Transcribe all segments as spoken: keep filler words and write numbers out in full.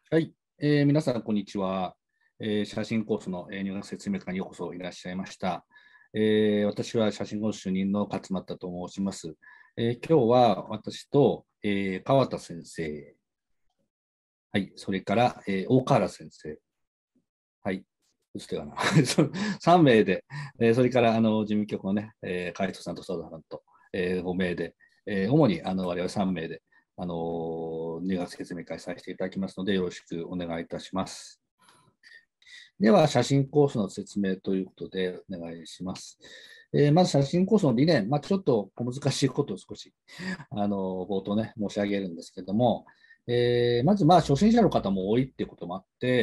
はい、えー皆さん、こんにちは。えー写真コースの、えー入学説明会にようこそいらっしゃいました。えー私は写真コース主任の勝俣と申します。えー今日は私と、えー川田先生、はい、それから、えー大河原先生、はい、打つ手かなさん名で、えーそれからあの事務局のね、えー海人さんと佐藤さんと、えーご名で、えー主にあの我々さん名で、あのー入学説明会させていただきますので、よろしくお願いいたします。では、写真コースの説明ということでお願いします。えーまず写真コースの理念、まあ、ちょっと小難しいことを少しあの冒頭ね、申し上げるんですけれども、えーまずまあ初心者の方も多いっていうこともあって、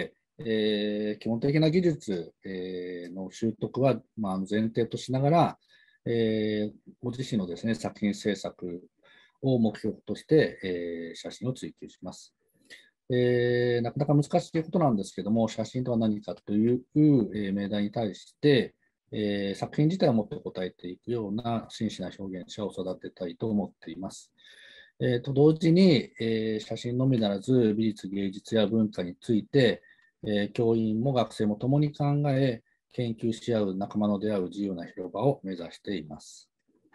えー基本的な技術、えーの習得はまあ前提としながら、えーご自身のですね、作品制作を目標として、えー写真を追求します。えーなかなか難しいことなんですけども、写真とは何かという、えー命題に対して、えー作品自体をもって答えていくような真摯な表現者を育てたいと思っています。えーと同時に、えー写真のみならず美術、芸術や文化について、えー教員も学生も共に考え、研究し合う仲間の出会う自由な広場を目指しています。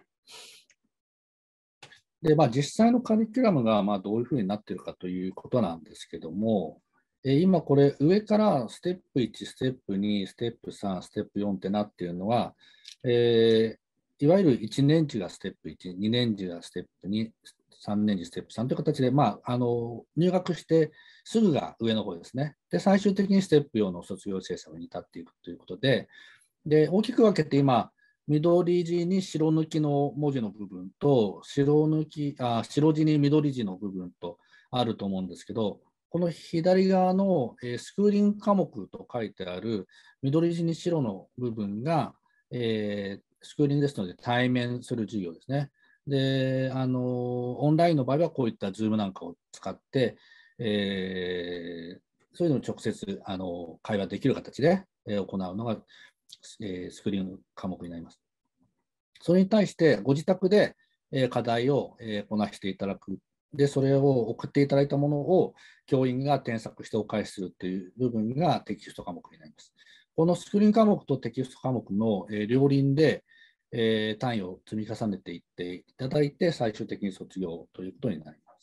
で、まあ、実際のカリキュラムがまあどういうふうになっているかということなんですけども、えー今これ上からステップいち、ステップに、ステップさん、ステップよんってなっているのは、えーいわゆるいちねん次がステップいち、にねん次がステップに、さんねん次ステップさんという形で、まあ、あの入学してすぐが上の方ですね。で、最終的にステップよんの卒業制作に至っていくということで、で、大きく分けて今、緑地に白抜きの文字の部分と、白抜き、あ、白地に緑地の部分とあると思うんですけど、この左側の、えースクーリング科目と書いてある緑地に白の部分が、えースクーリングですので対面する授業ですね。で、あの、オンラインの場合はこういった Zoom なんかを使って、えーそういうのを直接あの会話できる形で、えー行うのがえースクリーンの科目になります。それに対してご自宅で、えー課題を、えーこなしていただく。で、それを送っていただいたものを教員が添削してお返しするという部分がテキスト科目になります。このスクリーン科目とテキスト科目の、えー両輪で、えー単位を積み重ねていっていただいて、最終的に卒業ということになります。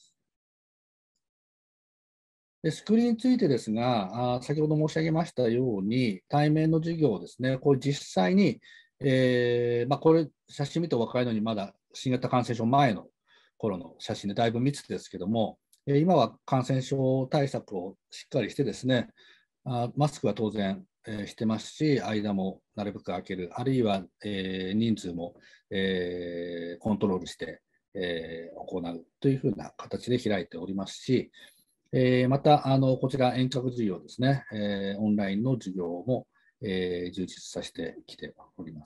でスクリーンについてですが、あ先ほど申し上げましたように、対面の授業ですね、これ実際に、えーまあ、これ、写真見てお分かりのように、まだ新型感染症前の頃の写真でだいぶ密ですけども、えー今は感染症対策をしっかりしてですね、あマスクは当然、えーしてますし、間もなるべく空ける、あるいは、えー人数も、えーコントロールして、えー行うというふうな形で開いておりますし、えーまた、あのこちら遠隔授業ですね、えーオンラインの授業も、えー充実させてきております。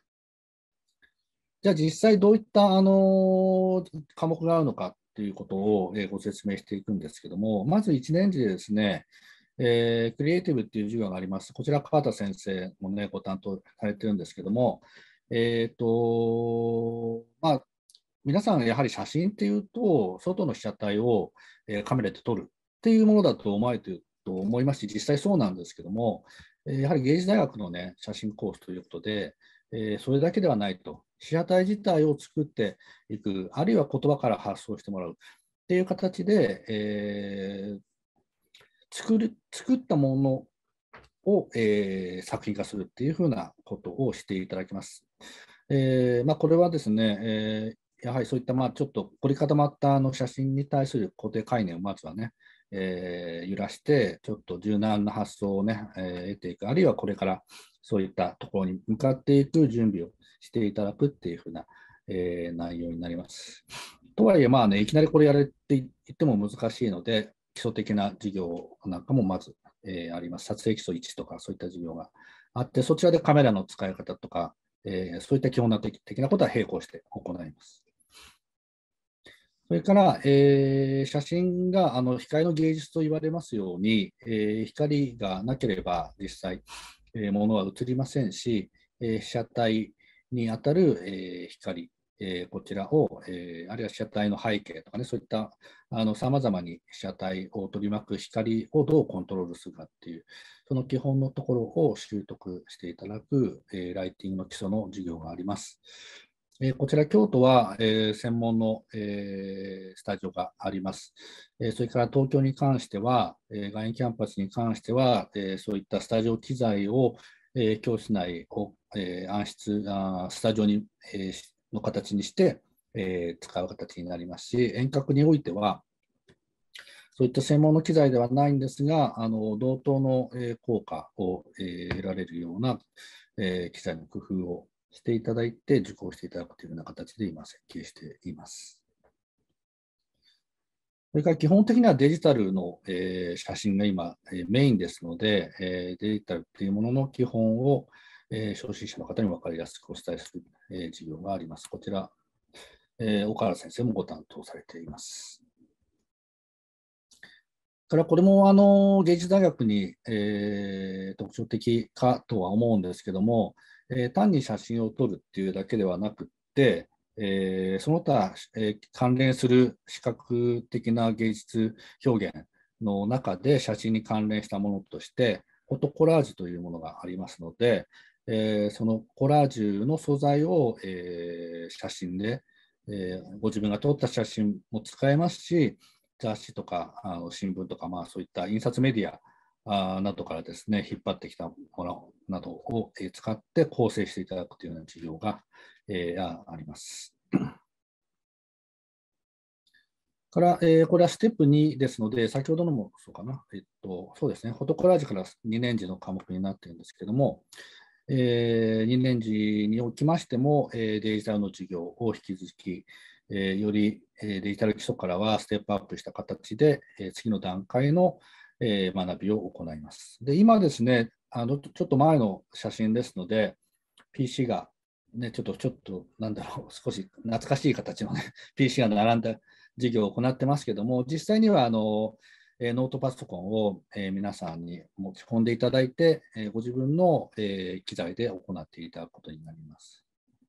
じゃあ実際どういったあの科目があるのかということを、えーご説明していくんですけども、まずいちねん次でですね、えークリエイティブっていう授業があります。こちら、川田先生もね、ご担当されてるんですけども、えっ、と、まあ、皆さんやはり写真っていうと、外の被写体を、えーカメラで撮るっていうものだと思われていると思いますし、実際そうなんですけども、えーやはり芸術大学のね、写真コースということで、えーそれだけではないと、被写体自体を作っていく、あるいは言葉から発想してもらうっていう形で、えー作る作ったものを、えー作品化するっていうふうなことをしていただきます。えーまあ、これはですね、えーやはりそういったまあちょっと凝り固まったあの写真に対する固定概念をまずはね、えー揺らして、ちょっと柔軟な発想をね、えー得ていく、あるいはこれからそういったところに向かっていく準備をしていただくっていうふうな、えー内容になります。とはいえ、まあね、いきなりこれやれって言っても難しいので、基礎的な授業なんかもまず、えーあります。撮影基礎いちとかそういった授業があって、そちらでカメラの使い方とか、えーそういった基本的的なことは並行して行います。それから、えー写真があの光の芸術と言われますように、えー光がなければ実際、えー、物は映りませんし、えー被写体に当たる、えー光、 えーこちらを、えーあるいは被写体の背景とかね、そういったさまざまに被写体を取り巻く光をどうコントロールするかっていう、その基本のところを習得していただく、えーライティングの基礎の授業があります。えーこちら、京都は、えー専門の、えースタジオがあります。えーそれから東京に関しては、えー外苑キャンパスに関しては、えーそういったスタジオ機材を、えー教室内を、えー暗室あー、スタジオに、えーの形にして、えー使う形になりますし、遠隔においては、そういった専門の機材ではないんですが、あの同等の、えー効果を、えー得られるような、えー機材の工夫をしていただいて、受講していただくというような形で今、設計しています。それから基本的にはデジタルの、えー写真が今、えーメインですので、えーデジタルというものの基本を、えー初心者の方に分かりやすくお伝えする、えー授業があります。こちら、えー岡原先生もご担当されています。からこれもあの芸術大学に、えー特徴的かとは思うんですけども、えー単に写真を撮るっていうだけではなくって、えーその他、えー関連する視覚的な芸術表現の中で写真に関連したものとして、フォトコラージュというものがありますので、えーそのコラージュの素材を、えー写真で、えーご自分が撮った写真も使えますし、雑誌とかあの新聞とか、まあ、そういった印刷メディアあなどからですね、引っ張ってきたものなどを使って構成していただくというような事業が、えーあります。から、えーこれはステップにですので、先ほどのもそうかな、えっと、そうですね、フォトコラージュからにねん次の科目になっているんですけれども、えーにねん次におきましても、えーデジタルの授業を引き続き、えーよりえーデジタル基礎からはステップアップした形で、えー次の段階の、えー学びを行います。で、今ですね、あのちょっと前の写真ですので、ピーシー が、ね、ちょっと、ちょっと、なんだろう、少し懐かしい形の、ね、ピーシー が並んだ授業を行ってますけども、実際にはあのえーノートパソコンを、えー皆さんに持ち込んでいただいて、えーご自分の、えー機材で行っていただくことになります。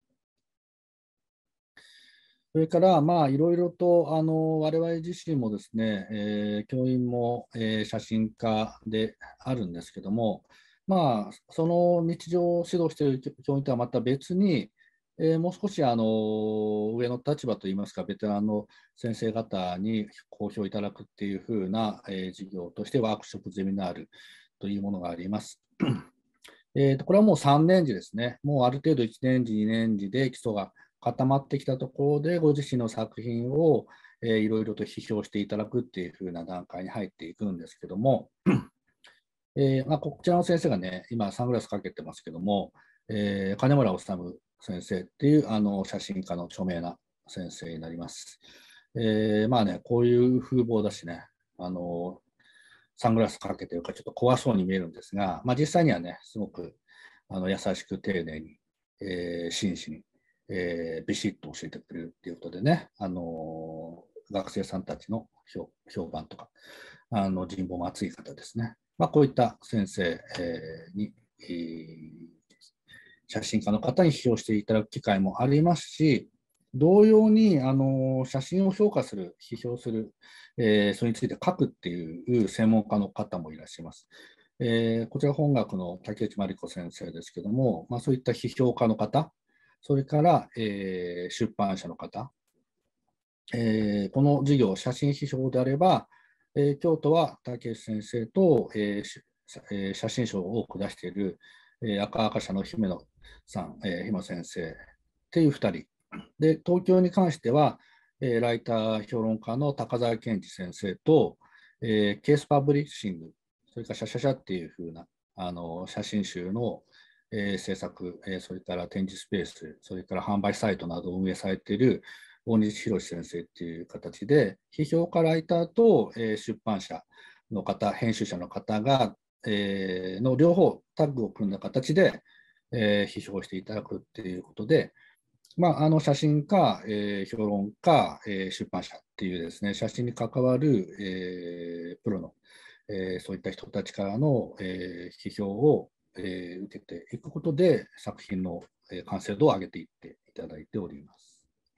それから、まあ、いろいろと、あの、我々自身もですね、えー教員も、えー写真家であるんですけども、まあ、その日常指導している教員とはまた別に、えーもう少し、あの、上の立場といいますか、ベテランの先生方に講評いただくっていうふうな、えー授業として、ワークショップゼミナールというものがあります。えーと、これはもうさんねん次ですね。もうある程度いちねん次、にねん次で基礎が固まってきたところで、ご自身の作品を、えーいろいろと批評していただくっていう風な段階に入っていくんですけども、えーまあ、こちらの先生がね、今サングラスかけてますけども、えー金村治先生っていうあの写真家の著名な先生になります。えーまあね、こういう風貌だしね、あのサングラスかけてるからちょっと怖そうに見えるんですが、まあ、実際にはね、すごくあの優しく丁寧に、えー真摯に、えービシッと教えてくれるっていうことでね、あのー学生さんたちの評評判とか、あの人望も厚い方ですね。まあ、こういった先生、えーに、えー写真家の方に批評していただく機会もありますし、同様にあの写真を評価する、批評する、えーそれについて書くっていう専門家の方もいらっしゃいます。えーこちら本学の竹内真理子先生ですけども、まあ、そういった批評家の方、それから、えー出版社の方、えーこの授業、写真批評であれば、えー京都は竹内先生と、えーしえー写真賞を多く出している、えー赤赤社の姫野さん、えー姫野先生っていうふたり。で、東京に関しては、えーライター評論家の高沢健二先生と、えーケースパブリッシング、それからシャシャシャっていうふうなあの写真集の、えー制作、えーそれから展示スペース、それから販売サイトなどを運営されている大西博先生っていう形で、批評家ライターと、えー出版社の方、編集者の方が、えーの両方タッグを組んだ形で、えー批評していただくっていうことで、まあ、あの写真家、えー評論家、えー出版社っていうですね、写真に関わる、えープロの、えーそういった人たちからの、えー批評を、えー受けていくことで、作品の、えー完成度を上げていっていただいております。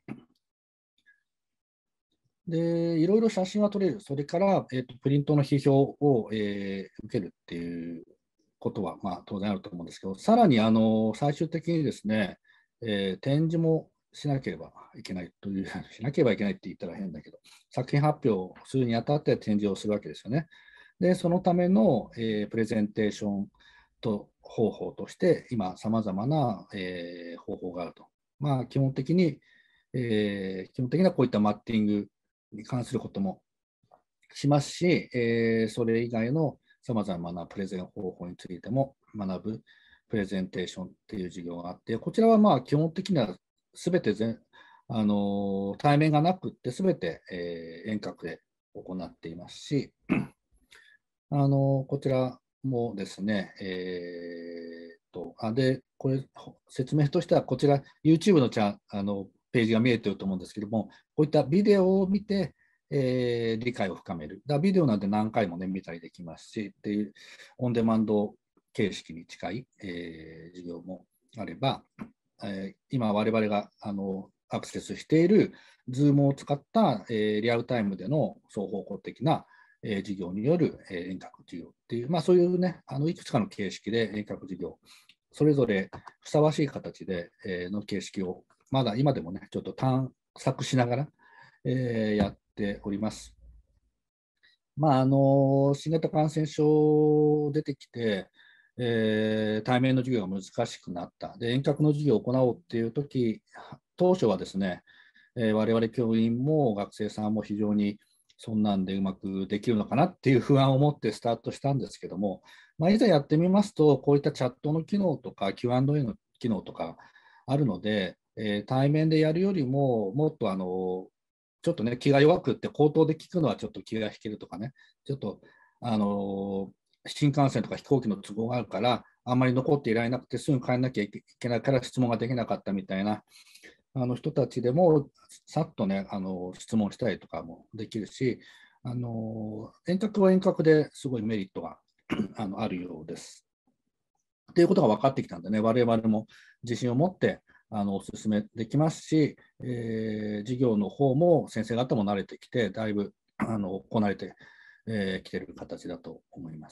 で、いろいろ写真は撮れる。それから、えーと、プリントの批評を、えー受けるっていうことは、まあ、当然あると思うんですけど、さらに、あの、最終的にですね、えー展示もしなければいけないという、しなければいけないって言ったら変だけど、作品発表をするにあたって展示をするわけですよね。で、そのための、えープレゼンテーションと方法として、今、さまざまな、えー方法があると。まあ、基本的に、えー基本的にはこういったマッティングに関することもしますし、えーそれ以外のさまざまなプレゼン方法についても学ぶプレゼンテーションっていう授業があって、こちらはまあ基本的にはすべて全あの対面がなくって、すべて、えー遠隔で行っていますし、あのこちらもですね、えー、とあでこれ説明としては、こちら YouTube のチャあのページが見えていると思うんですけども、こういったビデオを見て、えー理解を深める。だビデオなんて何回も、ね、見たりできますしっていうオンデマンド形式に近い、えー授業もあれば、えー今我々があのアクセスしている Zoom を使った、えーリアルタイムでの双方向的なえー授業による、えー遠隔授業っていう、まあ、そういうね、あのいくつかの形式で遠隔授業、それぞれふさわしい形で、えーの形式を、まだ今でもね、ちょっと探索しながら、えーやっております。まあ、あの新型感染症出てきて、えー対面の授業が難しくなった。で、遠隔の授業を行おうっていうとき、当初はですね、えー我々教員も学生さんも非常にそんなんでうまくできるのかなっていう不安を持ってスタートしたんですけども、まあ、いざやってみますと、こういったチャットの機能とか キューアンドエー の機能とかあるので、えー対面でやるよりも、もっとあのちょっとね、気が弱くって口頭で聞くのはちょっと気が引けるとかね、ちょっとあの新幹線とか飛行機の都合があるから、あんまり残っていられなくてすぐ帰らなきゃいけないから質問ができなかったみたいなあの人たちでも、さっとね、あの質問したりとかもできるし、あの遠隔は遠隔ですごいメリットがあのあるようです。っていうことが分かってきたんでね、我々も自信を持ってあのお勧めできますし、えー授業の方も先生方も慣れてきて、だいぶあのこなれてき、えー、ている形だと思います。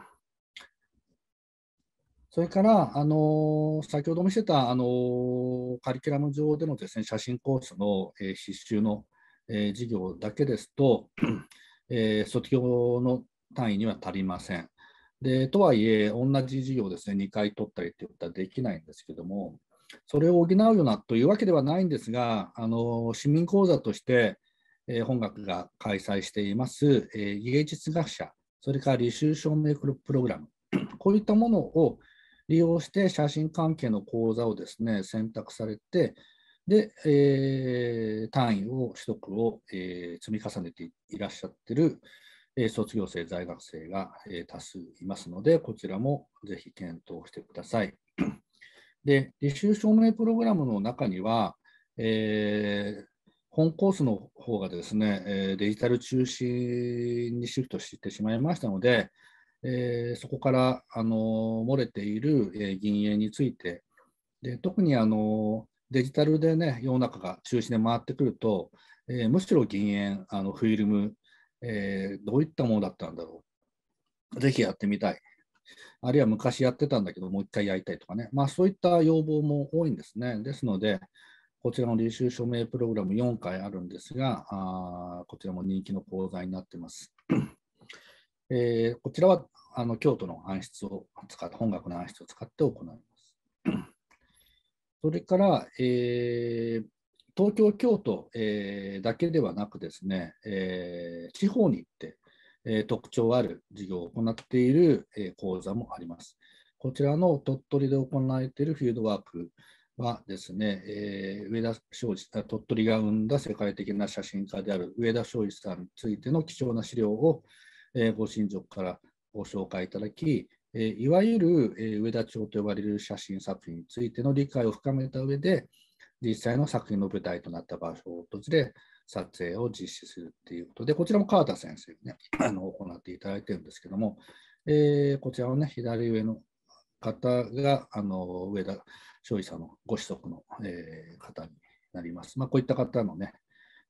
それから、あの先ほどもしてた、あのカリキュラム上でのですね、写真コースの、えー必修の、えー授業だけですと、えー卒業の単位には足りません。でとはいえ、同じ授業をですね、にかい取ったりということはできないんですけども、それを補うようなというわけではないんですが、あの市民講座として、えー本学が開催しています、えー芸術学者、それから履修証明プログラム、こういったものを利用して写真関係の講座をですね、選択されて、で、えー単位を取得を、えー積み重ねていらっしゃっている、えー卒業生、在学生が、えー多数いますので、こちらもぜひ検討してください。で、履修証明プログラムの中には、えー本コースの方がですね、えーデジタル中心にシフトしてしまいましたので、えーそこからあの漏れている、えー銀塩について、で特にあのデジタルでね、世の中が中心で回ってくると、えーむしろ銀塩、あのフィルム、えーどういったものだったんだろう、ぜひやってみたい。あるいは昔やってたんだけど、もう一回やりたいとかね、まあ、そういった要望も多いんですね。ですので、こちらの履修署名プログラムよんかいあるんですが、あこちらも人気の講座になっています。えーこちらはあの京都の暗室を使って、本学の暗室を使って行います。それから、えー東京、京都、えーだけではなくですね、えー地方に行って、えー特徴ある授業を行っている、えー講座もあります。こちらの鳥取で行われているフィールドワークはですね、えー上田昌司、鳥取が生んだ世界的な写真家である上田昌司さんについての貴重な資料を、えーご親族からご紹介いただき、えーいわゆる、えー上田町と呼ばれる写真作品についての理解を深めた上で、実際の作品の舞台となった場所を訪れ、撮影を実施するということで、こちらも川田先生に、ね、あの行っていただいているんですけども、えーこちらの、ね、左上の方があの上田昌司さんのご子息の、えー方になります。まあ、こういった方のね、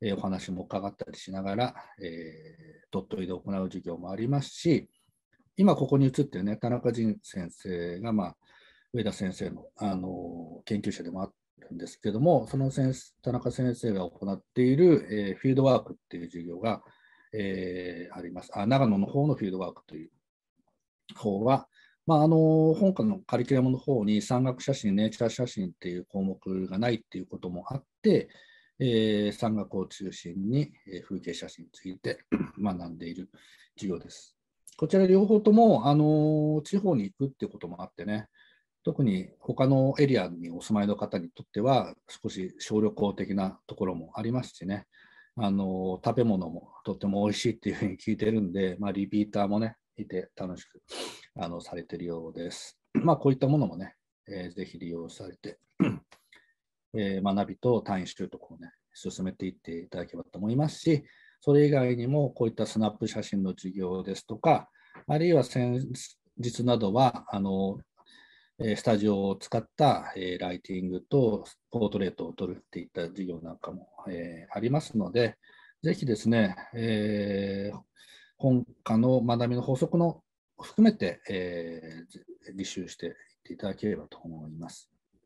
えー、お話も伺ったりしながら、えー、鳥取で行う授業もありますし、今ここに移っているね、田中仁先生が、まあ、上田先生の、あの研究者でもあるんですけども、その先生田中先生が行っている、えー、フィールドワークっていう授業が、えー、ありますあ。長野の方のフィールドワークという方は、まあ、あの本科のカリキュラムの方に山岳写真、ネイチャー写真っていう項目がないっていうこともあって、えー、山岳を中心に、えー、風景写真について学んでいる授業です。こちら両方とも、あの地方に行くっていうこともあってね、特に他のエリアにお住まいの方にとっては、少し小旅行的なところもありますしね、あの食べ物もとっても美味しいっていうふうに聞いてるんで、まあ、リピーターもね、いて楽しくあのされているようです。まあ、こういったものもね、えー、ぜひ利用されて、えー、学びと単位習得をね、進めていっていただければと思いますし、それ以外にもこういったスナップ写真の授業ですとか、あるいは先日などは、あのスタジオを使ったライティングとポートレートを撮るっていった授業なんかもありますので、ぜひですね、えー、本科の学びの法則の含めて、えー、履修していっていただければと思います。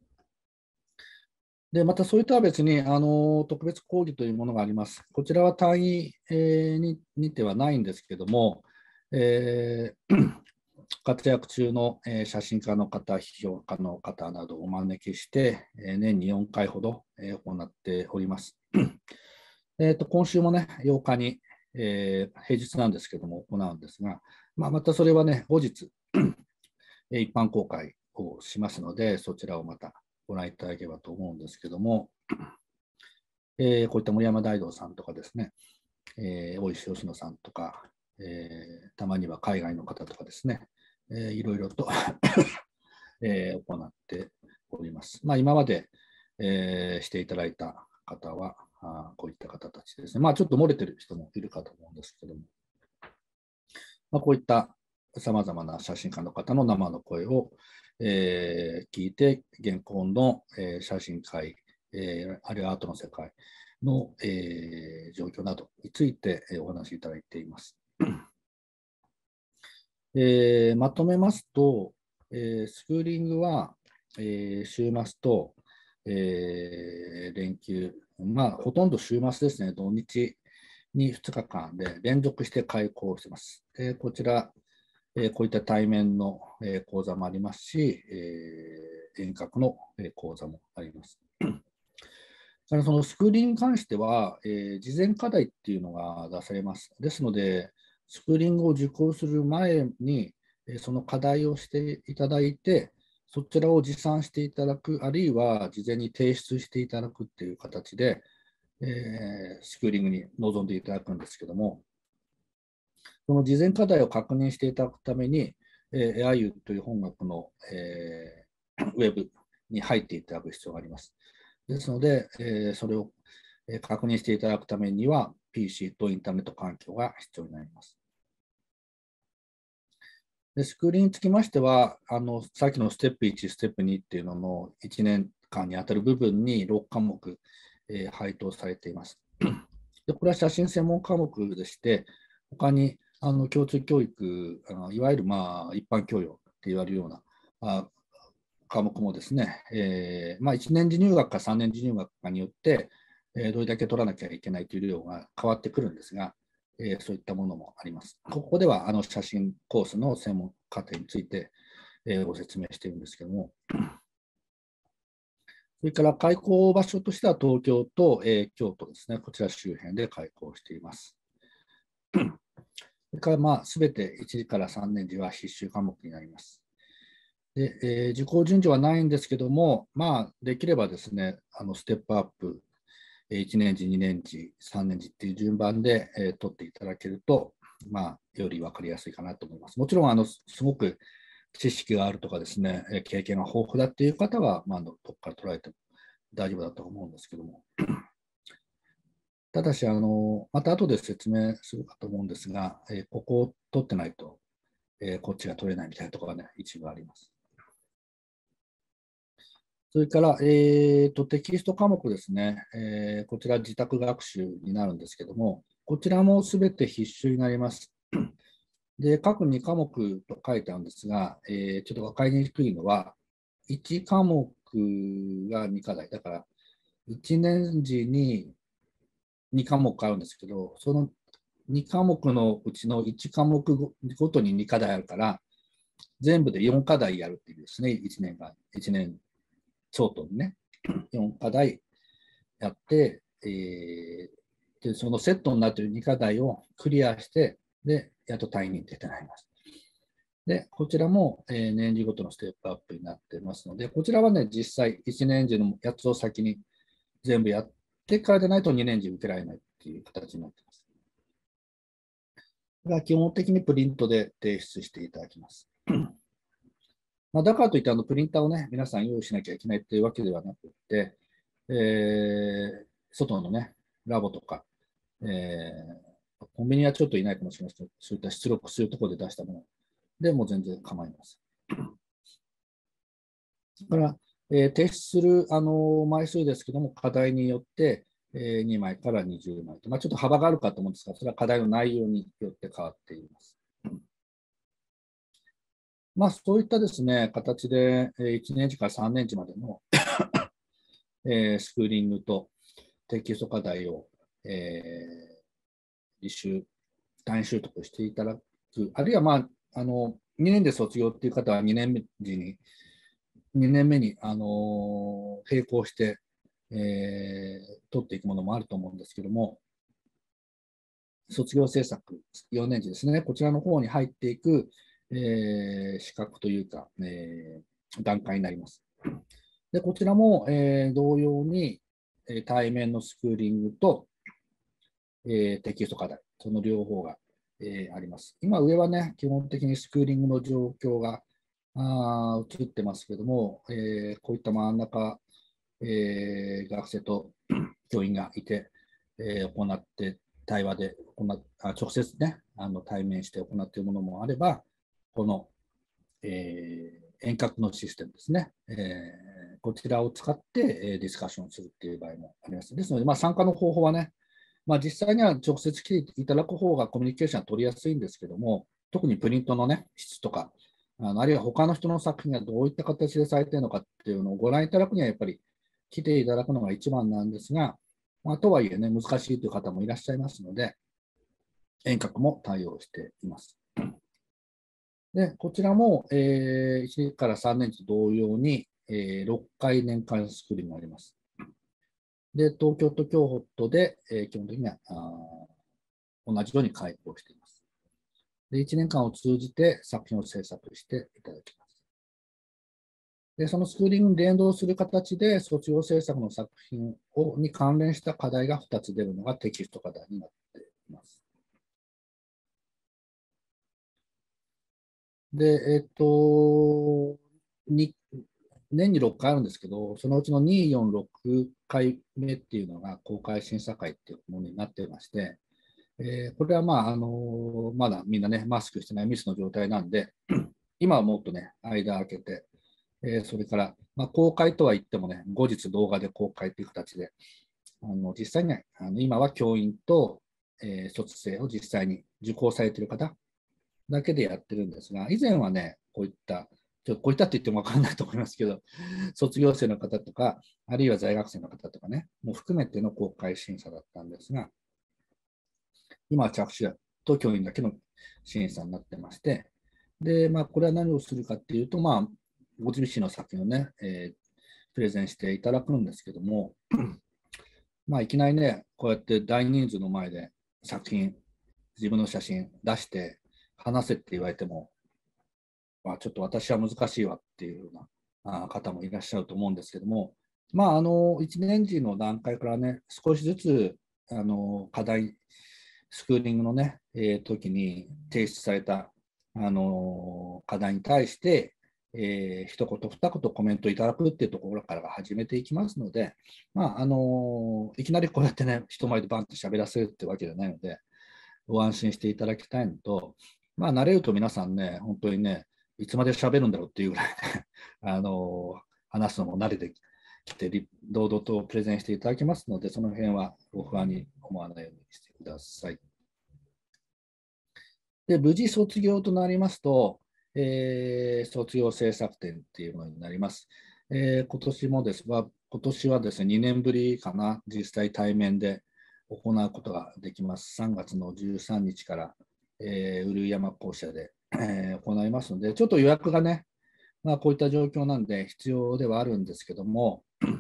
で、またそれとは別に、あの特別講義というものがあります。こちらは単位、えー、ににてはないんですけれども、えー活躍中の写真家の方、批評家の方などをお招きして、年によんかいほど行っております。えーと今週もね、ようかに、えー、平日なんですけども行うんですが、まあ、またそれはね、後日、一般公開をしますので、そちらをまたご覧いただければと思うんですけども、えー、こういった森山大道さんとかですね、えー、大石吉野さんとか、えー、たまには海外の方とかですね、えー、いろいろとえー、行っております。まあ、今まで、えー、していただいた方は、あこういった方たちですね。まあ、ちょっと漏れてる人もいるかと思うんですけども、まあ、こういったさまざまな写真家の方の生の声を、えー、聞いて、現今の、えー、写真界、えー、あるいはアートの世界の、えー、状況などについて、えー、お話しいただいています。えー、まとめますと、えー、スクーリングは、えー、週末と、えー、連休、まあ、ほとんど週末ですね、土日にふつかかんで連続して開講しています。えー、こちら、えー、こういった対面の、えー、講座もありますし、えー、遠隔の、えー、講座もあります。そのスクーリングに関しては、えー、事前課題っていうのが出されます。ですので、スクーリングを受講する前に、その課題をしていただいて、そちらを持参していただく、あるいは事前に提出していただくっていう形で、えー、スクーリングに臨んでいただくんですけども、その事前課題を確認していただくために、えー、エアユーという本学の、えー、ウェブに入っていただく必要があります。ですので、えー、それを確認していただくためには、ピーシー とインターネット環境が必要になります。でスクールにつきましては、あのさっきのステップいち、ステップにっていうののいちねんかんにあたる部分にろくかもく、えー、配当されています。でこれは写真専門科目でして、他にあの共通教育、あのいわゆる、まあ、一般教養って言われるようなあ科目もですね、えーまあ、いちねん次入学かさんねん次入学かによって、えー、どれだけ取らなきゃいけないという量が変わってくるんですが、えー、そういったものもあります。ここではあの写真コースの専門課程について、えー、ご説明しているんですけども、それから開校場所としては東京と、えー、京都ですね、こちら周辺で開校しています。それから、まあ、すべていちじからさんねん次は必修科目になります。で、えー、受講順序はないんですけども、まあ、できればですね、あのステップアップ、いちねん次、にねん次、さんねん次っていう順番で、えー、取っていただけると、まあ、より分かりやすいかなと思います。もちろん、あのすごく知識があるとかですね、経験が豊富だっていう方は、まあ、どこから捉えても大丈夫だと思うんですけども。ただし、あのまた後で説明するかと思うんですが、えー、ここを取ってないと、えー、こっちが取れないみたいなところがね、一部あります。 それから、えーと、テキスト科目ですね、えーこちら自宅学習になるんですけども、こちらもすべて必修になります。で、各に科目と書いてあるんですが、えーちょっと分かりにくいのは、いち科目がに課題。だから、いちねん時にに科目あるんですけど、そのに科目のうちのいち科目ごとにに課題あるから、全部でよん課題やるっていうですね、いちねんが、いちねん相当にね、よん課題やって、えー、でそのセットになっているに課題をクリアして、で、やっと退任ってなります。で、こちらも、えー年次ごとのステップアップになってますので、こちらはね、実際いちねん時のやつを先に全部やってからでないとにねん次受けられないっていう形になっています。が基本的にプリントで提出していただきます。まあ、だからといってあのプリンターをね、皆さん用意しなきゃいけないというわけではなくて、えー外のね、ラボとか、えーコンビニはちょっといないかもしれないですけど、そういった出力するところで出したものでも全然構いません。だから、えー提出する、あの枚数ですけども、課題によって、えーにまいからにじゅうまいと、まあ、ちょっと幅があるかと思うんですが、それは課題の内容によって変わっています。まあ、そういったですね、形で、えーいちねん次からさんねん次までの、えースクーリングとテキスト課題を、えー、履修、単位習得していただく、あるいは、まあ、あのにねんで卒業っていう方はにねんめ時に、にねんめに、あの並行して、えー、取っていくものもあると思うんですけども、卒業制作、よねん次ですね、こちらの方に入っていく、えー、資格というか、えー、段階になります。で、こちらも、えー、同様に、えー、対面のスクーリングと、えー、テキスト課題、その両方が、えー、あります。今、上はね、基本的にスクーリングの状況があ映ってますけども、えー、こういった真ん中、えー、学生と教員がいて、えー、行って、対話で行っあ直接ね、あの対面して行っているものもあれば、この、えー、遠隔のシステムですね、えー、こちらを使って、えー、ディスカッションするっていう場合もあります。ですので、まあ、参加の方法はね、まあ、実際には直接来ていただく方がコミュニケーションは取りやすいんですけども、特にプリントのね、質とか、あのあるいは他の人の作品がどういった形でされているのかっていうのをご覧いただくには、やっぱり来ていただくのが一番なんですが、まあ、とはいえね、難しいという方もいらっしゃいますので、遠隔も対応しています。で、こちらも、えー、いちからさんねんと同様に、えー、ろっかい年間スクールになります。で、東京と京都で、えー、基本的にはあ同じように開講しています。で、いちねんかんを通じて作品を制作していただきます。で、そのスクーリングに連動する形で卒業制作の作品をに関連した課題がふたつ出るのがテキスト課題になっています。で、えっと、に年にろっかいあるんですけど、そのうちのに、よん、ろっかいめっていうのが公開審査会っていうものになっていまして、えーこれはまあ、あのまだみんなね、マスクしてないミスの状態なんで、今はもっとね、間空けて、えーそれから、まあ、公開とは言ってもね、後日動画で公開という形で、あの実際にはあの今は教員と、えー卒生を実際に受講されている方だけでやってるんですが、以前はね、こういった、ちょこういったって言っても分からないと思いますけど、卒業生の方とか、あるいは在学生の方とかね、もう含めての公開審査だったんですが、今は着手者と教員だけの審査になってまして、で、まあ、これは何をするかっていうと、まあ、ご自身の作品をね、えー、プレゼンしていただくんですけども、まあ、いきなりね、こうやって大人数の前で作品、自分の写真出して話せって言われても、まあ、ちょっと私は難しいわっていうような方もいらっしゃると思うんですけども、まあ、あのいちねん次の段階からね、少しずつあの課題、スクーリングのね、えー、時に提出されたあの課題に対して、えー、一言二言コメントいただくっていうところから始めていきますので、まああのいきなりこうやってね、人前でバンって喋らせるってわけじゃないので、ご安心していただきたいのと、まあ、慣れると皆さんね、本当にね、いつまで喋るんだろうっていうぐらいね、あの話すのも慣れてきて、堂々とプレゼンしていただきますので、その辺はご不安に思わないようにしてください。で、無事卒業となりますと、えー、卒業制作展っていうものになります。えー、今年もですが、今年はですね、にねんぶりかな、実際対面で行うことができます。さんがつのじゅうさんにちから、えー、閏山校舎で、えー、行いますので、ちょっと予約がね、まあ、こういった状況なんで必要ではあるんですけども、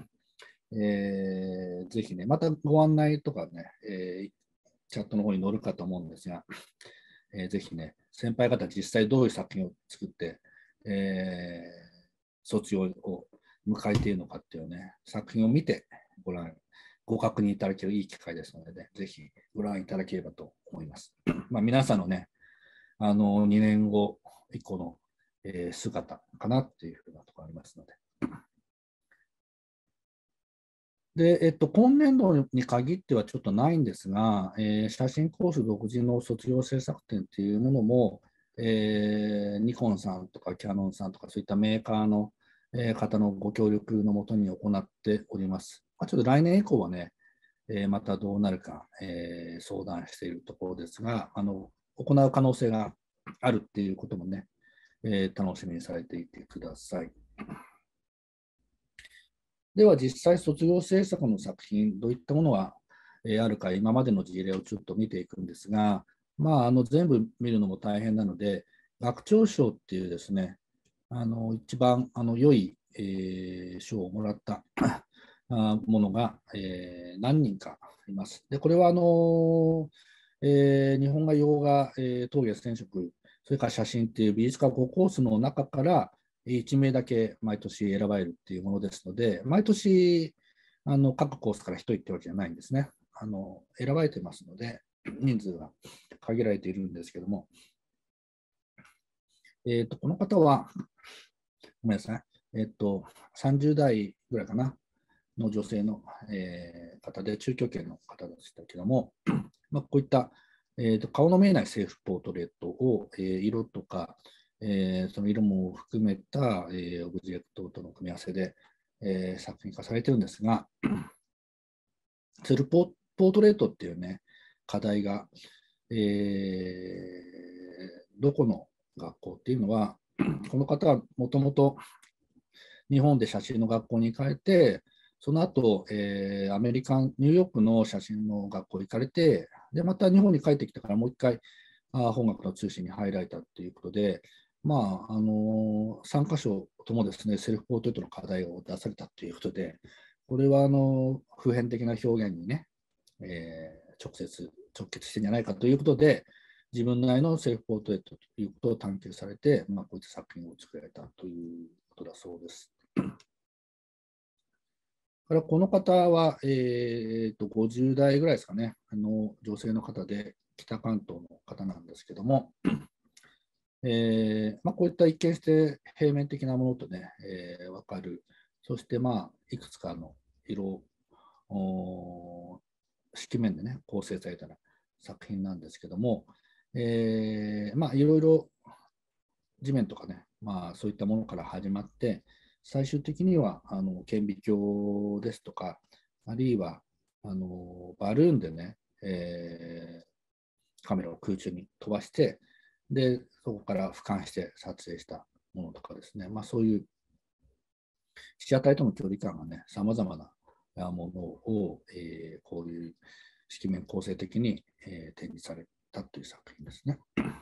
えー、ぜひね、またご案内とかね、えー、チャットの方に載るかと思うんですが、えー、ぜひね、先輩方実際どういう作品を作って、えー、卒業を迎えているのかっていうね、作品を見てご覧、ご確認いただけるいい機会ですので、ね、ぜひご覧いただければと思います。まあ、皆さんのね、あのにねんご以降の、えー、姿かなっていうふうなところありますので。で、えっと、今年度に限ってはちょっとないんですが、えー、写真コース独自の卒業制作展っていうものも、えー、ニコンさんとかキヤノンさんとかそういったメーカーの、えー、方のご協力のもとに行っております。まあ、ちょっと来年以降はね、えー、またどうなるか、えー、相談しているところですが、あの行う可能性があるっていうこともね、えー、楽しみにされていてください。では実際卒業制作の作品、どういったものがあるか、今までの事例をちょっと見ていくんですが、まあ、あの全部見るのも大変なので、学長賞っていうですね、あの一番あの良い、えー、賞をもらったものが、えー、何人かいます。で、これはあの、えー、日本画、洋画、えー、陶芸、染色、それから写真っていう美術科ごコースの中から、いち名だけ毎年選ばれるっていうものですので、毎年あの各コースからひとりってわけじゃないんですね。あの選ばれてますので、人数が限られているんですけども、えーと、この方は、ごめんなさい、えーと、さんじゅう代ぐらいかな、の女性の、えー方で、中京圏の方でしたけども、まあ、こういった、えーと、顔の見えないセーフポートレートを、えー、色とか、えー、その色も含めた、えー、オブジェクトとの組み合わせで、えー、作品化されているんですが、セルフポートレートっていうね、課題が、えー、どこの学校っていうのは、この方はもともと日本で写真の学校に行かれて、その後、えー、アメリカン、ニューヨークの写真の学校に行かれて、で、また日本に帰ってきてからもう一回、あ本学の通信に入られたということで、まあ、あのー、さん箇所ともですね、セルフポートレートの課題を出されたということで、これは、あのー、普遍的な表現にね、えー、直接、直結してんじゃないかということで、自分なりのセルフポートレートということを探求されて、まあ、こういった作品を作られたということだそうです。からこの方は、えー、とごじゅう代ぐらいですかね、あの女性の方で、北関東の方なんですけども、えーまあ、こういった一見して平面的なものとね、えー、分かる、そして、まあ、いくつかの色、色面でね、構成された作品なんですけども、えーまあ、いろいろ地面とかね、まあ、そういったものから始まって、最終的にはあの顕微鏡ですとか、あるいはあのバルーンでね、えー、カメラを空中に飛ばして、で、そこから俯瞰して撮影したものとかですね、まあ、そういう被写体との距離感がね、さまざまなものを、えー、こういう色面構成的に、えー、展示されたという作品ですね。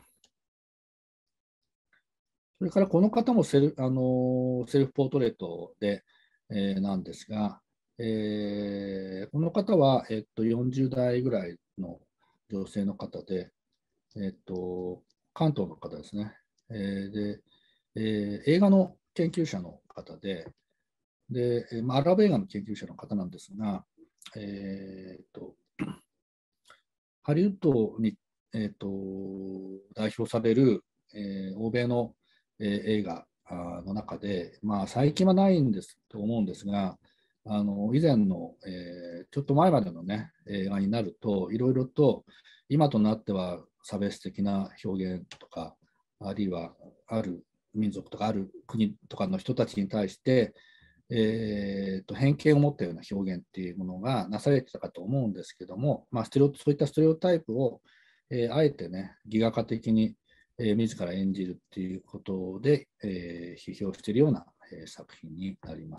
それからこの方もセル、あのセルフポートレートで、えー、なんですが、えー、この方は、えっと、よんじゅう代ぐらいの女性の方で、えっと、関東の方ですね。えー、で、えー、映画の研究者の方で、で、えーまあ、アラブ映画の研究者の方なんですが、えー、とハリウッドに、えー、と代表される、えー、欧米の、えー、映画の中で、まあ、最近はないんですと思うんですが、あの以前の、えー、ちょっと前までの、ね、映画になると、いろいろと今となっては差別的な表現とか、あるいはある民族とかある国とかの人たちに対して、 えーと、偏見を持ったような表現っていうものがなされてたかと思うんですけども、まあ、ステレオそういったステレオタイプを、えーあえてね、ギガ化的に、えー自ら演じるっていうことで、えー批評しているような、えー作品になります。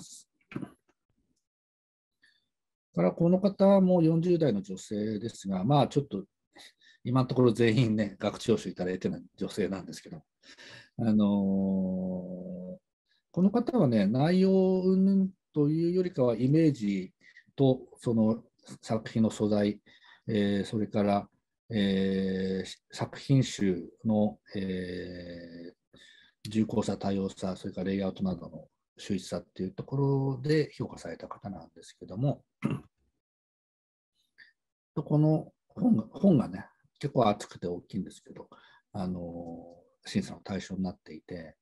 からこの方もよんじゅう代の女性ですが、まあちょっと今のところ全員ね、学長賞いただいている女性なんですけど、あのーこの方はね、内容云々というよりかはイメージとその作品の素材、えーそれから、えー作品集の、えー重厚さ、多様さ、それからレイアウトなどの秀逸さっていうところで評価された方なんですけども、この本が本がね、結構厚くて大きいんですけど、あの審査の対象になっていて、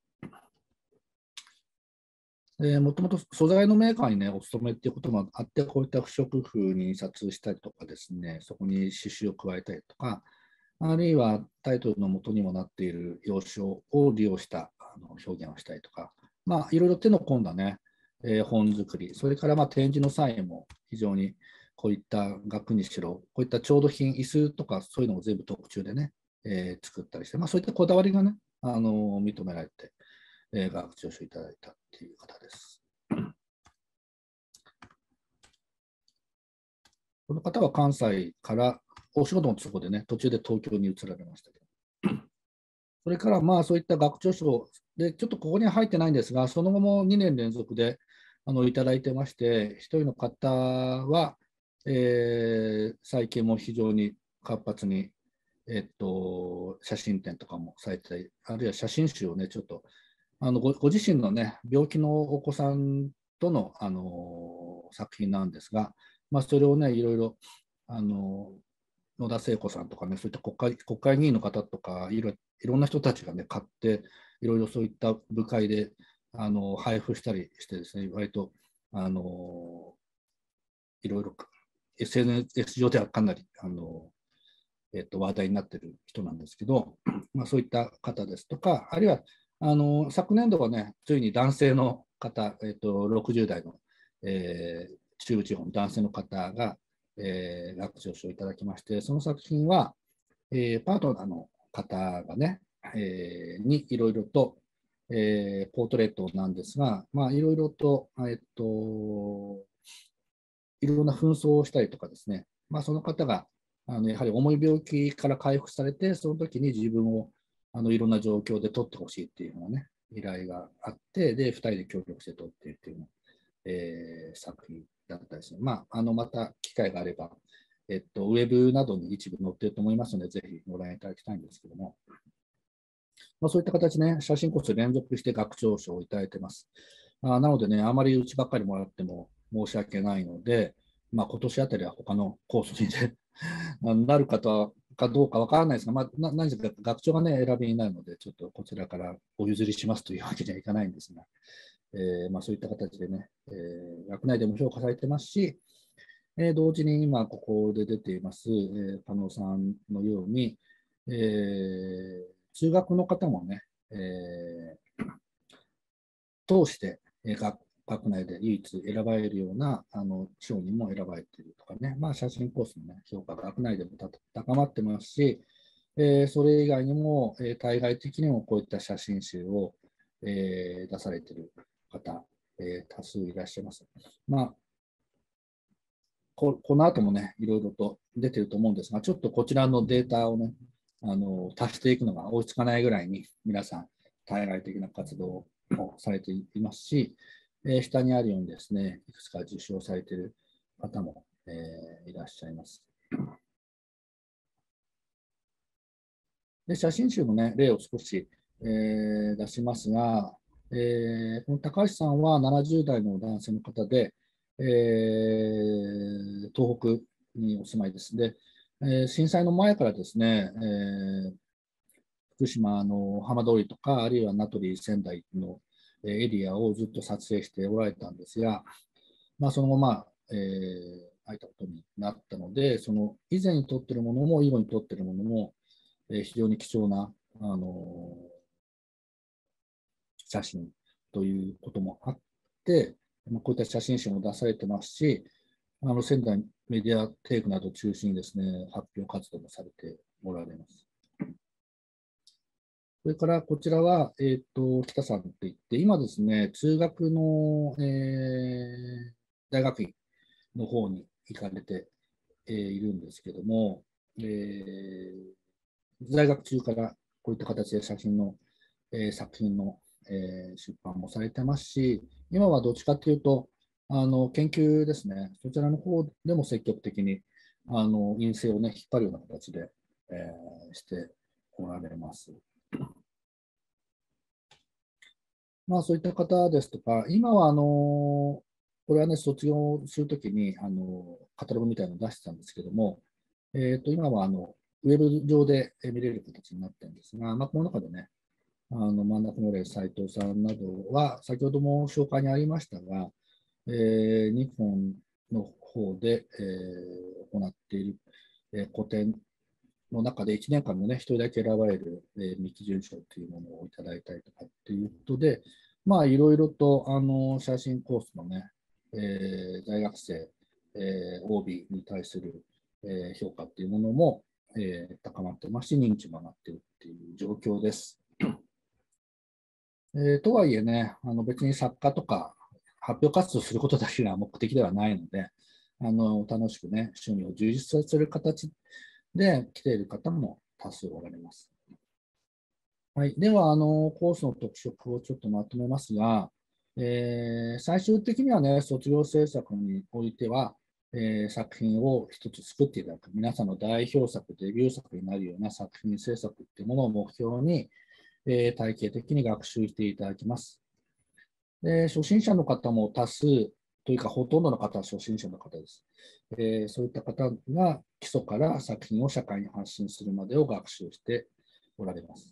もともと素材のメーカーにね、お勤めっていうこともあって、こういった不織布に印刷したりとかですね、そこに刺繍を加えたりとか、あるいはタイトルの元にもなっている要所を利用したあの表現をしたりとか、まあ、いろいろ手の込んだね、えー本作り、それからまあ展示の際も非常にこういった額にしろ、こういった調度品、椅子とかそういうのを全部特注でね、えー作ったりして、まあ、そういったこだわりがね、あの認められて、えー、学長賞いただいたっていう方です。この方は関西からお仕事の都合でね、途中で東京に移られましたけど、それからまあそういった学長賞で、ちょっとここには入ってないんですが、その後もにねん連続であのいただいてまして、ひとりの方は、えー最近も非常に活発に、えっと、写真展とかもされてたり、あるいは写真集をね、ちょっとあの ご, ご自身のね、病気のお子さんとの、あの作品なんですが、まあ、それをね、いろいろ、あの野田聖子さんとかね、そういった国会国会議員の方とかいろ、いろんな人たちがね、買って、いろいろそういった部会であの配布したりしてですね、割と、あのいろいろ エスエヌエス 上ではかなり、あのえっと、話題になっている人なんですけど、まあ、そういった方ですとか、あるいはあの昨年度はね、ついに男性の方、えっと、ろくじゅう代の、えー中部地方の男性の方が、えー、学長賞をいただきまして、その作品は、えーパートナーの方がね、えーにいろいろと、えーポートレートなんですが、まあ、いろいろと、えっと、いろんな紛争をしたりとかですね、まあ、その方があのやはり重い病気から回復されて、その時に自分をあのいろんな状況で撮ってほしいっていうのがね、依頼があって、で、ふたりで協力して撮っているっていうの、えー作品だったですね。まあ、あのまた機会があれば、えっと、ウェブなどに一部載っていると思いますので、ぜひご覧いただきたいんですけども、まあ、そういった形で、ね、写真こそ連続して学長賞をいただいてます。あなのでね、あまりうちばっかりもらっても申し訳ないので、まあ、今年あたりは他のコースに、ね、なる方かどうかわからないですが、まあ、な何せ学長が、ね、選びになるので、ちょっとこちらからお譲りしますというわけにはいかないんですが、えーまあ、そういった形でね、えー、学内でも評価されてますし、えー同時に今ここで出ています、えー、加納さんのように、えー中学の方もね、えー通して、えー学学内で唯一選ばれるようなあの賞にも選ばれているとかね、まあ、写真コースの、ね、評価が学内でも高まってますし、えーそれ以外にも、えー対外的にもこういった写真集を、えー出されている方、えー多数いらっしゃいます。まあここの後もね、いろいろと出てると思うんですが、ちょっとこちらのデータをね、あの足していくのが追いつかないぐらいに、皆さん、対外的な活動をされていますし、えー下にあるようにですね、いくつか受賞されている方も、えーいらっしゃいます。で写真集の、ね、例を少し、えー出しますが、えーこの高橋さんはななじゅう代の男性の方で、えー東北にお住まいです。で、えー震災の前からですね、えー福島の浜通りとか、あるいは名取、仙台のエリアをずっと撮影しておられたんですが、まあ、その後、まあえー、空いたことになったので、その以前に撮っているものも、以後に撮っているものも、えー非常に貴重な、あのー写真ということもあって、 まあ、こういった写真集も出されてますし、あの仙台メディアテイクなどを中心にですね、発表活動もされておられます。それからこちらは、えっと、北さんといって、今ですね、通学の、えー大学院の方に行かれて、えーいるんですけども、えー在学中からこういった形で写真の、えー作品の、えー出版もされてますし、今はどっちかというと、あの研究ですね、そちらの方でも積極的にあの院生を、ね、引っ張るような形で、えーしておられます。まあ、そういった方ですとか、今はあのこれはね、卒業するときにあのカタログみたいなのを出してたんですけども、えー、と今はあのウェブ上で見れる形になってるんですが、まあ、この中でね、あの真ん中の例、斉藤さんなどは、先ほども紹介にありましたが、えー、ニコンの方で、えー、行っている、えー、個展の中でいちねんかんのね、ひとりだけ選ばれる、えー、未基準賞というものをいただいたりとかっていうことで、まあ、いろいろとあの写真コースのね、えー、大学生、えー、オービー に対する、えー、評価っていうものも、えー、高まってますし、認知も上がっているっていう状況です。えーとはいえね、あの別に作家とか発表活動することだけが目的ではないので、あの楽しくね、趣味を充実させる形で来ている方も多数おられます。はい、ではあの、コースの特色をちょっとまとめますが、えー最終的にはね、卒業制作においては、えー作品を一つ作っていただく、皆さんの代表作、デビュー作になるような作品制作っていうものを目標に、えー体系的に学習していただきます。で、初心者の方も多数というか、ほとんどの方は初心者の方です。えーそういった方が基礎から作品を社会に発信するまでを学習しておられます。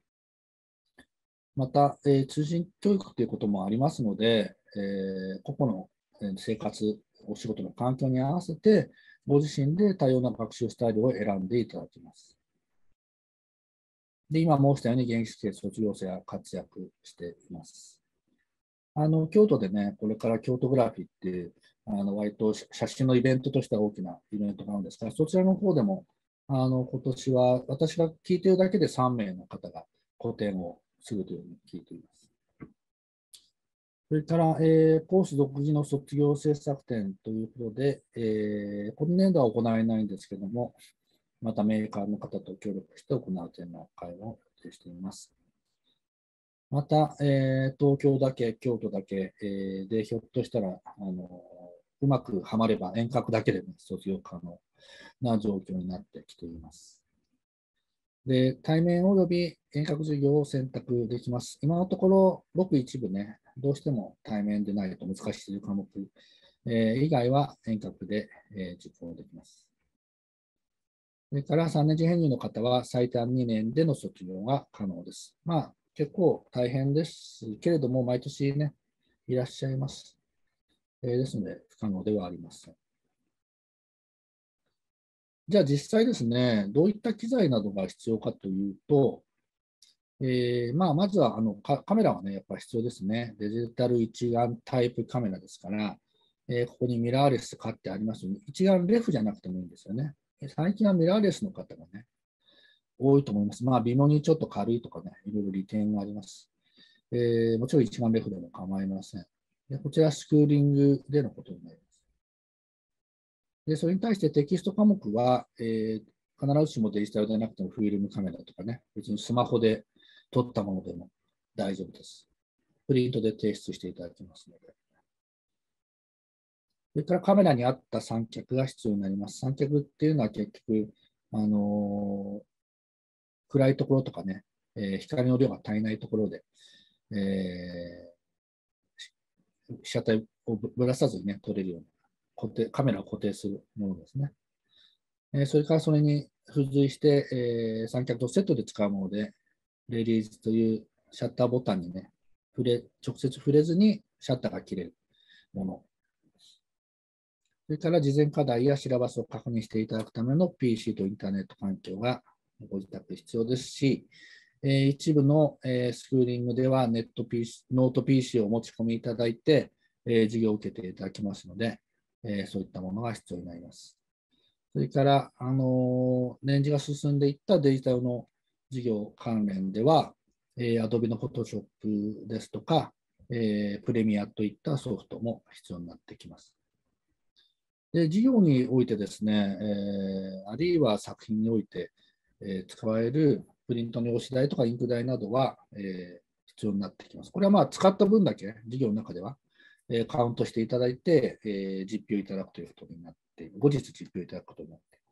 また、えー通信教育ということもありますので、えー個々の生活、お仕事の環境に合わせて、ご自身で多様な学習スタイルを選んでいただきます。で、今申したように現役生卒業生は活躍しています。あの京都でね、これから京都グラフィーっていう、あの割と写真のイベントとしては大きなイベントがあるんですが、そちらの方でも、あの今年は私が聞いているだけでさん名の方が個展をするというふうに聞いています。それから、えーコース独自の卒業制作展ということで、えー今年度は行えないんですけども、またメーカーの方と協力して行う展覧会を予定しています。また、えー東京だけ、京都だけ、えーで、ひょっとしたら、あのうまくはまれば遠隔だけでも卒業可能な状況になってきています。で、対面及び遠隔授業を選択できます。今のところ、ごく一部ね、どうしても対面でないと難しいという科目、えー以外は遠隔で、えー受講できます。それからさんねん次編入の方は最短にねんでの卒業が可能です。まあ、結構大変ですけれども、毎年ね、いらっしゃいます。えーですので、不可能ではありません。じゃあ実際ですね、どういった機材などが必要かというと、えーまあ、まずはあのカカメラはね、やっぱ必要ですね。デジタル一眼タイプカメラですから、えーここにミラーレス買ってありますように、一眼レフじゃなくてもいいんですよね。最近はミラーレスの方がね、多いと思います。まあ、微妙にちょっと軽いとかね、いろいろ利点があります。えーもちろん一眼レフでも構いません。でこちら、スクーリングでのことになります。で、それに対してテキスト科目は、えー必ずしもデジタルでなくてもフィルムカメラとかね、別にスマホで撮ったものでも大丈夫です。プリントで提出していただきますので。それからカメラに合った三脚が必要になります。三脚っていうのは結局、あのー暗いところとかね、えー光の量が足りないところで、えー被写体をぶらさずに、ね、撮れるような固定、カメラを固定するものですね。えーそれからそれに付随して、えー三脚とセットで使うもので、レリースというシャッターボタンにね、触れ直接触れずにシャッターが切れるもの。それから事前課題やシラバスを確認していただくための ピーシー とインターネット環境がご自宅必要ですし、えー一部の、えースクーリングではネット ピーシー、ノート ピーシー をお持ち込みいただいて、 えー、授業を受けていただきますので、えー、そういったものが必要になります。それから、あの年次が進んでいったデジタルの授業関連では、えー、Adobe の Photoshop ですとか、えー、プレミアといったソフトも必要になってきます。で、授業においてですね、えー、あるいは作品において、えー、使えるプリントの用紙代とかインク代などは、えー、必要になってきます。これはまあ使った分だけ授業の中では、えー、カウントしていただいて、えー、実費をいただくということになって、後日実費をいただくことになっています。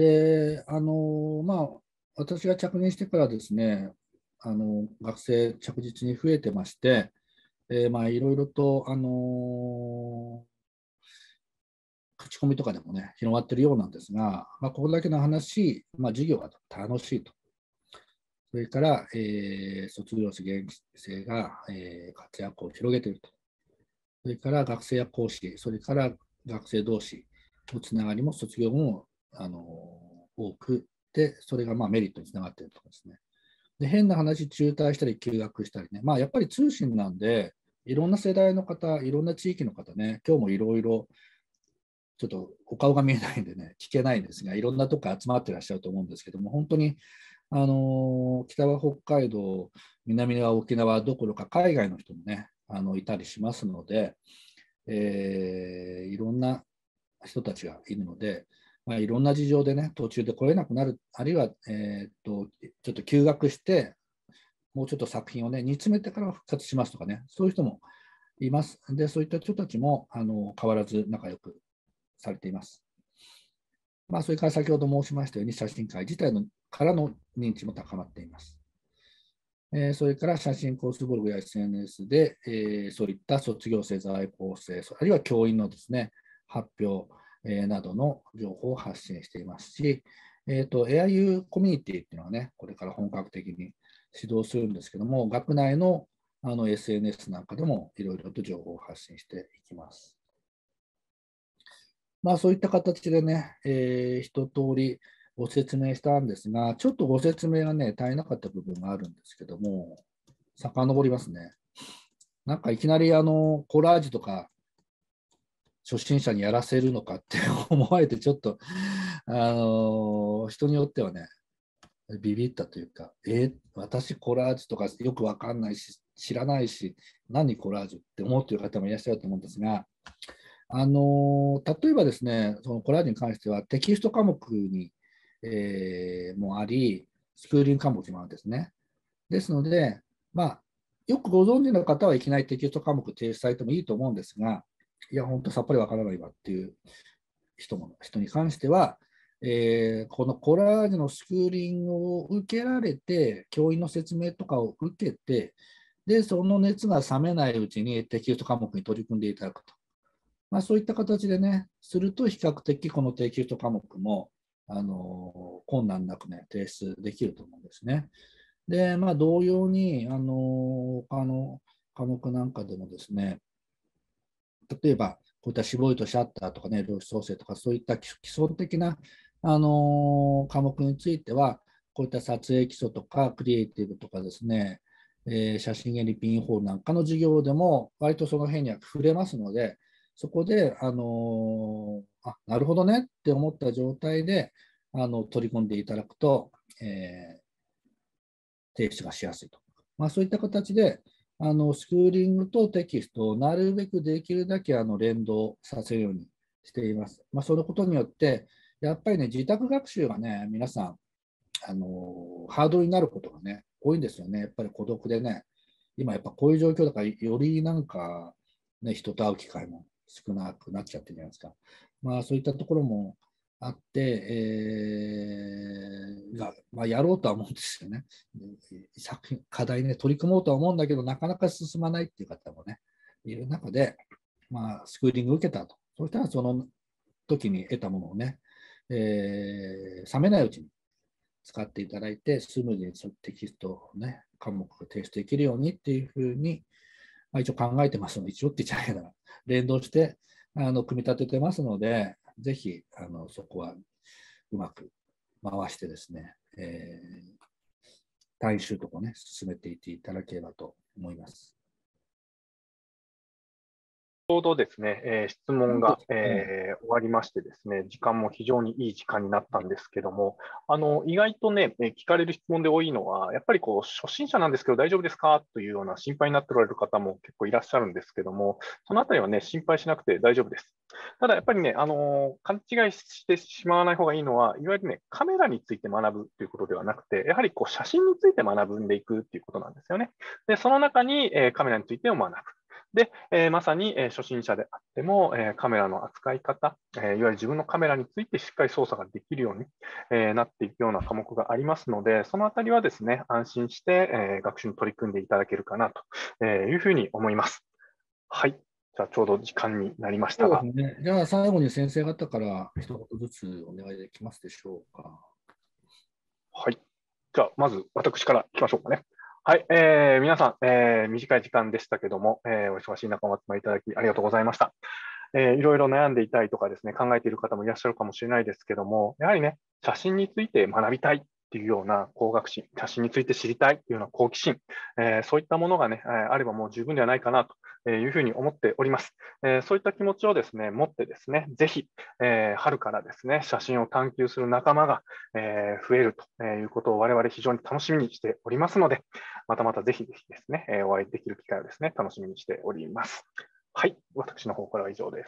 で、あのまあ、私が着任してからですね、あの学生着実に増えてまして、えー、まあいろいろと、あの口コミとかでもね、広がっているようなんですが、まあ、ここだけの話、まあ、授業が楽しいと。それから、えー、卒業生が、えー、活躍を広げていると。それから学生や講師、それから学生同士のつながりも卒業後も、あの多くで、それがまあメリットにつながっているとかですね。で、変な話、中退したり休学したりね、まあ、やっぱり通信なんで、いろんな世代の方、いろんな地域の方ね、今日もいろいろちょっとお顔が見えないんでね、聞けないんですが、いろんなとこ集まってらっしゃると思うんですけども、本当に、あの北は北海道、南は沖縄どころか海外の人もね、あのいたりしますので、えー、いろんな人たちがいるので、まあ、いろんな事情でね、途中で来れなくなる、あるいは、えー、っとちょっと休学して、もうちょっと作品をね、煮詰めてから復活しますとかね、そういう人もいます。で、そういった人たちもあの変わらず仲良くされています。まあ、それから先ほど申しましたように、写真会自体のからの認知も高まっています。えー、それから写真コースブログや エスエヌエス で、えー、そういった卒業生、在校生、あるいは教員のですね、発表、えー、などの情報を発信していますし、えーと、エーアイユー コミュニティっていうのはね、これから本格的に指導するんですけども、学内のあの エスエヌエス なんかでもいろいろと情報を発信していきます。まあ、そういった形でね、えー、一通りご説明したんですが、ちょっとご説明がね、足りなかった部分があるんですけども、遡りますね。なんかいきなりあのコラージュとか初心者にやらせるのかって思われて、ちょっと、あのー人によってはね、ビビったというか、えー、私コラージュとかよくわかんないし、知らないし、何コラージュって思っている方もいらっしゃると思うんですが、あの例えばですね、そのコラージュに関してはテキスト科目に、えー、もあり、スクーリング科目もあるんですね。ですので、まあ、よくご存知の方はいきなりテキスト科目提出されてもいいと思うんですが、いや、本当さっぱりわからないわっていう人も人に関しては、えー、このコラージュのスクーリングを受けられて、教員の説明とかを受けて、で、その熱が冷めないうちにテキスト科目に取り組んでいただくと。まあ、そういった形でね、すると比較的このテキスト科目も、あの困難なくね、提出できると思うんですね。で、まあ、同様に、あの他の科目なんかでもですね、例えば、こういった絞りとシャッターとかね、量子創生とか、そういった基礎的な、あの科目については、こういった撮影基礎とか、クリエイティブとかですね、えー写真やリピンホールなんかの授業でも、割とその辺には触れますので、そこで、あのあ、なるほどねって思った状態で、あの取り込んでいただくと、えー提出がしやすいと。まあ、そういった形で、あのスクーリングとテキストをなるべくできるだけあの連動させるようにしています。まあ、そのことによって、やっぱりね、自宅学習がね、皆さん、あのハードルになることがね、多いんですよね。やっぱり孤独でね、今やっぱこういう状況だから、よりなんか、ね、人と会う機会も少なくなっちゃってるじゃないですか。まあ、そういったところもあって、えーがまあ、やろうとは思うんですよね。作品、課題ね、取り組もうとは思うんだけど、なかなか進まないっていう方もね、いる中で、まあ、スクーリング受けたと。そしたら、その時に得たものをね、えー冷めないうちに使っていただいて、スムーズにテキストをね、科目を提出できるようにっていうふうに、まあ、一応考えてますので、一応って言っちゃいけないな、連動してあの組み立ててますので、ぜひあのそこはうまく回してですね、えー、単位習得をね、進めていっていただければと思います。 ちょうどですね、えー質問が、えー終わりましてですね、時間も非常にいい時間になったんですけども、あの意外とね、えー聞かれる質問で多いのは、やっぱりこう初心者なんですけど大丈夫ですかというような心配になっておられる方も結構いらっしゃるんですけども、そのあたりはね、心配しなくて大丈夫です。ただやっぱりね、あのー勘違いしてしまわない方がいいのは、いわゆるね、カメラについて学ぶということではなくて、やはりこう写真について学んでいくということなんですよね。で、その中に、えーカメラについてを学ぶ。で、えーまさに、えー初心者であっても、えーカメラの扱い方、えーいわゆる自分のカメラについてしっかり操作ができるように、えーなっていくような科目がありますので、そのあたりはですね、安心して、えー学習に取り組んでいただけるかなというふうに思います。はい。じゃあ、ちょうど時間になりましたが。 そうですね。じゃあ、最後に先生方から一言ずつお願いできますでしょうか。 はい。じゃあ、まず私からいきましょうかね。はい。えー皆さん、えー短い時間でしたけども、えーお忙しい中お集まりいただきありがとうございました。えーいろいろ悩んでいたりとかですね、考えている方もいらっしゃるかもしれないですけども、やはりね、写真について学びたいっていうような好学心、写真について知りたいっていうような好奇心、えーそういったものがね、えーあればもう十分ではないかなというふうに思っております。えーそういった気持ちをですね、持ってですね、ぜひ、えー春からですね、写真を探求する仲間が、えー増えるということを我々非常に楽しみにしておりますので、またまたぜひぜひですね、えーお会いできる機会をですね、楽しみにしております。はい、私の方からは以上です。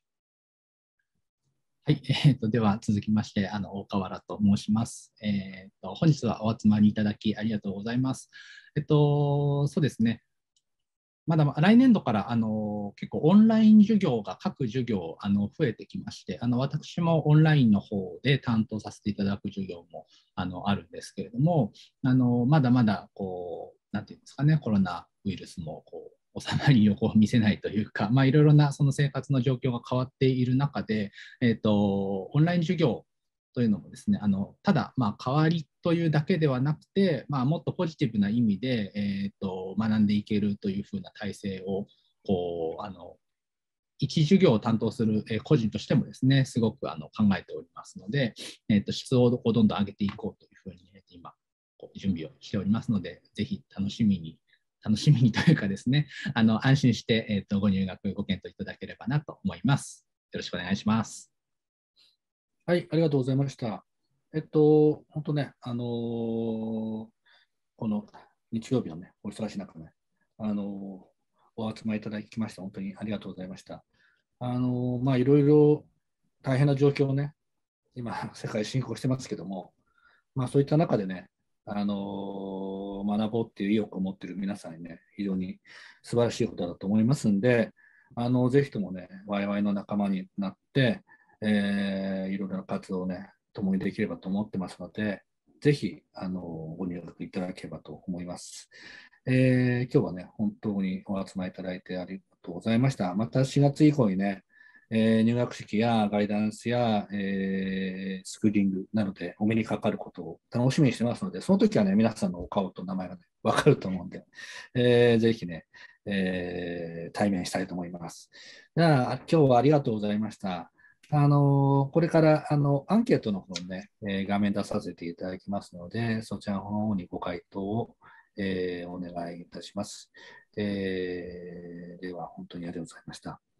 はい、えーと、では続きまして、あの大河原と申します。えーと、本日はお集まりいただきありがとうございます。えっと、そうですね、まだ来年度からあの結構オンライン授業が各授業あの増えてきまして、あの私もオンラインの方で担当させていただく授業もあのあるんですけれども、あのまだまだこう、なんていうんですかね、コロナウイルスもこう収まりをこう見せないというか、まあ、いろいろなその生活の状況が変わっている中で、えーと、オンライン授業というのもですね、あのただ、まあ、代わりというだけではなくて、まあ、もっとポジティブな意味で、えーと、学んでいけるというふうな体制をこうあの一授業を担当する、えー個人としてもですね、すごくあの考えておりますので、えーと、質をこうどんどん上げていこうというふうに、えーと今こう準備をしておりますので、ぜひ楽しみに楽しみにというかですね、あの安心して、えーとご入学ご検討いただければなと思います。よろしくお願いします。 はい、ありがとうございました。えっと、本当ね、あのーこの日曜日のね、お忙しい中ね、あのーお集まりいただきまして、本当にありがとうございました。あのーまあ、いろいろ大変な状況をね、今、世界進行してますけども、まあ、そういった中でね、あのー学ぼうっていう意欲を持っている皆さんにね、非常に素晴らしいことだと思いますんで、あのぜひともね、ワイワイの仲間になって、えーいろいろな活動をね、共にできればと思ってますので、ぜひ、あのご入学いただければと思います。えー今日はね、本当にお集まりいただいてありがとうございました。またしがつ以降にね、えー入学式やガイダンスや、えースクーリングなどでお目にかかることを楽しみにしてますので、その時はね、皆さんのお顔と名前がね、わかると思うんで、えーぜひね、えー対面したいと思います。じゃあ、今日はありがとうございました。あのこれからあのアンケートの方ね、えー画面出させていただきますので、そちらの方にご回答を、えーお願いいたします。えーでは、本当にありがとうございました。